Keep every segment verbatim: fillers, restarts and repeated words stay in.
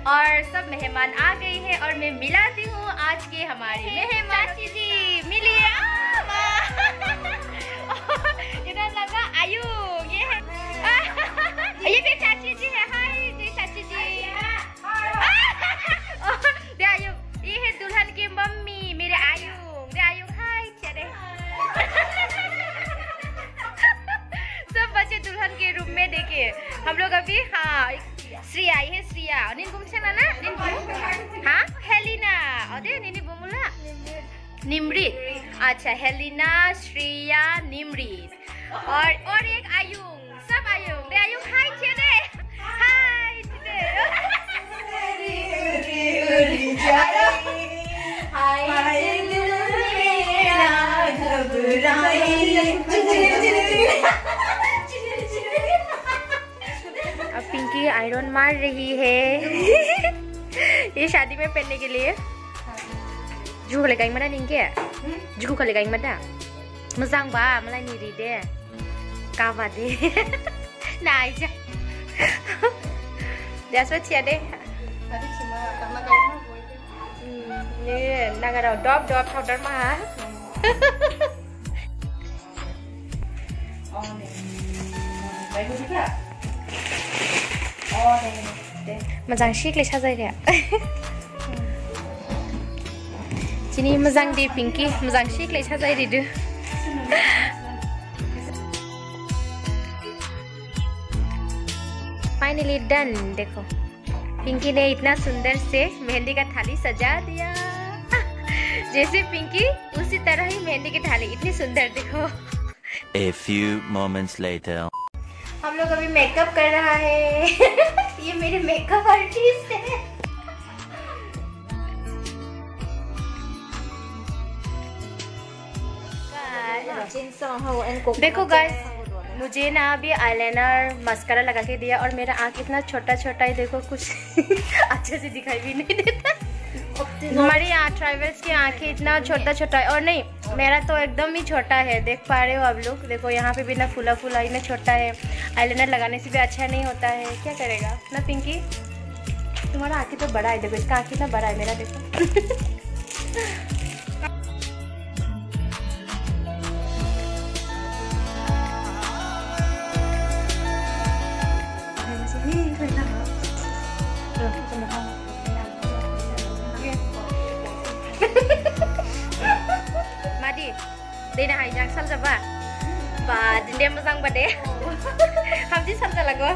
और सब मेहमान आ गए हैं और मैं मिलाती हूँ आज के हमारे मेहमान। चाची जी मिलिए। इधर लगा आयुष, ये है ये भी चाची जी है। हाय जी चाची जी। दे आयुष, ये है दुल्हन की मम्मी मेरे आयुष। दे आयुष हाय चले। सब बच्चे दुल्हन के रूम में देखिए हम लोग अभी। हाँ श्री आई है, श्रिया निन बुमसेना ना निन बुम। हाँ हेलिना अरे निनी बुमुला निमृत। अच्छा हेलिना, श्रिया, निमृत और और एक आयुष। सब आयुष। दे आयुष हाय चले। हाय अब पिंकी आयरन मार रही है। ये शादी में पहनने के लिए। जुगु लेगाई मदा निंगे जुगु का लेगाई मदा मोजां बा मलाई निरि दे काबा दे नाय जा that's what deh. Tadi cuma karena kayaknya gue ini naga dop dop powder mah. Oh deh, baik juga. Oh deh, deh. Mazang chic le chazai deh. Sini mazang di Pinky, mazang chic le chazai di deh. Finally done. देखो पिंकी ने इतना सुंदर से मेहंदी का थाली सजा दिया। जैसे पिंकी उसी तरह ही मेहंदी की थाली इतनी सुंदर। देखो A few moments later हम लोग अभी मेकअप कर रहा है। ये मेरे मेकअप आर्टिस्ट है। देखो गाइस मुझे ना अभी आईलाइनर मस्कारा लगा के दिया और मेरा आँख इतना छोटा छोटा है। देखो कुछ अच्छे से दिखाई भी नहीं देता। हमारे यहाँ ट्राइबल्स की आँखें इतना छोटा छोटा है और नहीं मेरा तो एकदम ही छोटा है। देख पा रहे हो आप लोग। देखो यहाँ पे भी ना फूला फूला इतना छोटा है। आईलाइनर लगाने से भी अच्छा नहीं होता है। क्या करेगा ना पिंकी। तुम्हारा आँखें तो बड़ा है। देखो इसका आँख इतना बड़ा है मेरा। देखो Madi, đây là hành trang săn ba và đêm răng bật đấy. हम जी समझा लगो।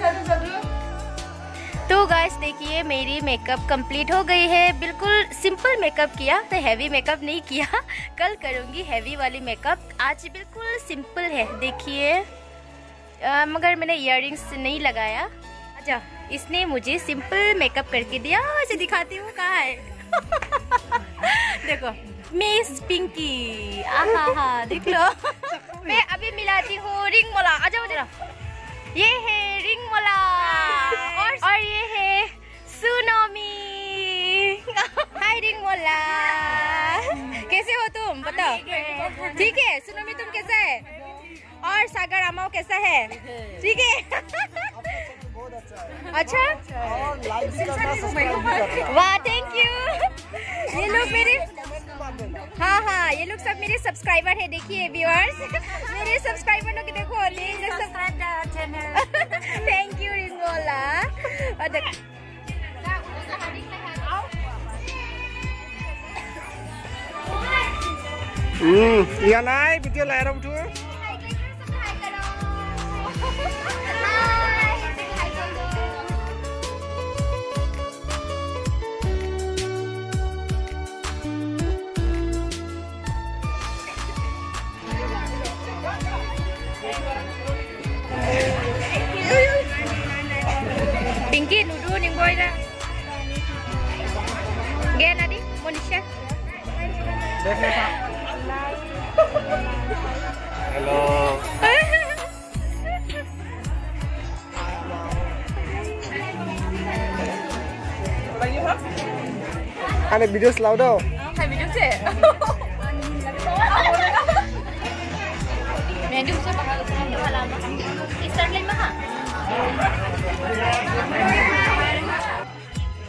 तो गाइस देखिए मेरी मेकअप कंप्लीट हो गई है। बिल्कुल सिंपल मेकअप किया तो हैवी मेकअप नहीं किया। कल करूँगी हैवी वाली मेकअप। आज बिल्कुल सिंपल है। देखिए मगर मैंने इयररिंग्स नहीं लगाया। अच्छा इसने मुझे सिंपल मेकअप करके दिया। ऐसे दिखाती हूँ कहाँ है। देखो मिस पिंकी। आहा हा देख लो। मैं अभी मिलाती हूँ रिंग मोला। आ जाओ जरा। ये है रिंग मोला और और ये है सुनोमी। हाय रिंग मोला कैसे हो तुम बताओ। ठीक है सुनोमी तुम कैसा है और सागर अमाओ कैसा है। ठीक है अच्छा वाह थैंक यू। ये लोग मेरे हाँ हाँ ये लोग सब मेरे सब्सक्राइबर है। देखिए व्यूअर्स मेरे सब्सक्राइबर लोग देखो थैंक यू रिंगोला। Hmm, iya naik video layar berdua. Pinky nudu ning boy dah. Gen adi Monisha. Hello. Ada video slow dong. Hai video sih. Menu saya bakal dua lama. Start lain mah.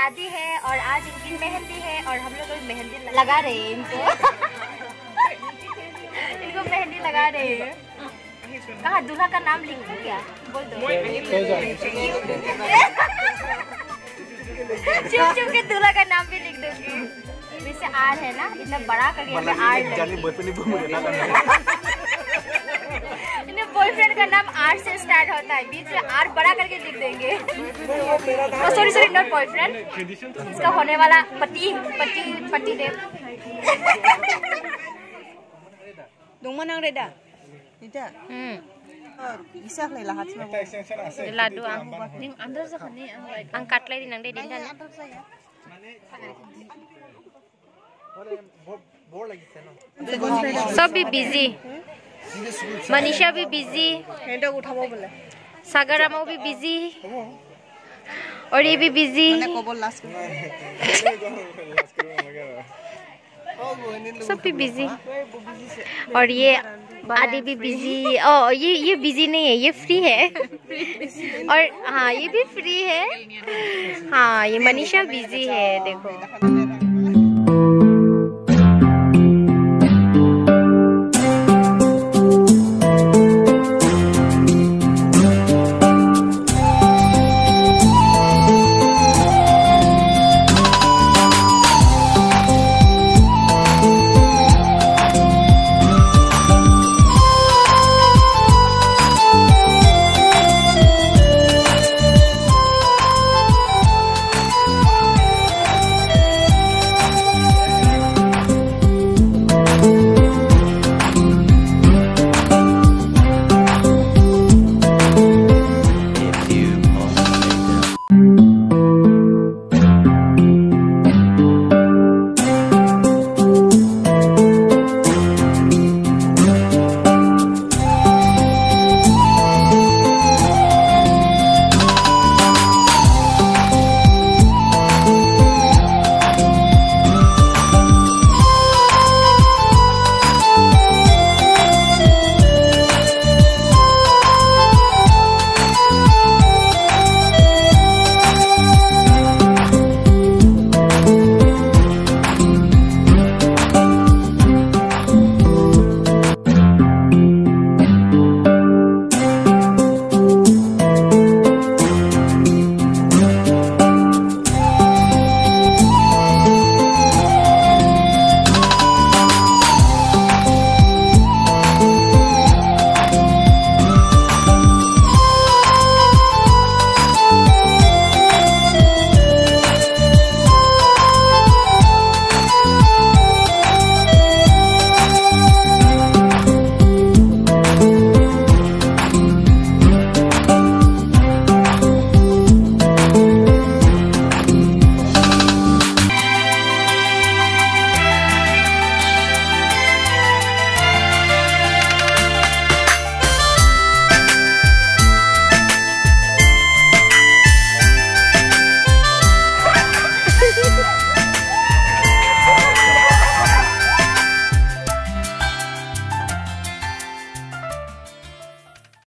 शादी है और आज इनकी मेहंदी है और हम लोग मेहंदी लगा रहे हैं इनको। इनको मेहंदी लगा रहे हैं। कहाँ दूल्हा का नाम लिख दूँ क्या? बोल दो। चुप चुप के दूल्हा का नाम भी लिख दूंगी। वैसे आर है ना, इतना बड़ा करके हमें आर बॉयफ्रेंड का नाम आर से स्टार्ट होता है, बीच में आर बड़ा करके लिख देंगे। सॉरी सॉरी नॉट बॉयफ्रेंड, इसका होने वाला पति पति पति देव। Dungman ang reda. Ida. Hmm. Isa kay lahat mo. Ladu ang ning andar sa kani ang ang katlay din ang din dan. सब भी बिजी, मनीषा भी बिजी, सागर अम्मा भी बिजी और ये भी बिजी, सब भी बिजी और ये आदि भी बिजी। ओ ये ये बिजी नहीं है, ये फ्री है। और हाँ ये भी फ्री है। हाँ ये मनीषा बिजी है देखो।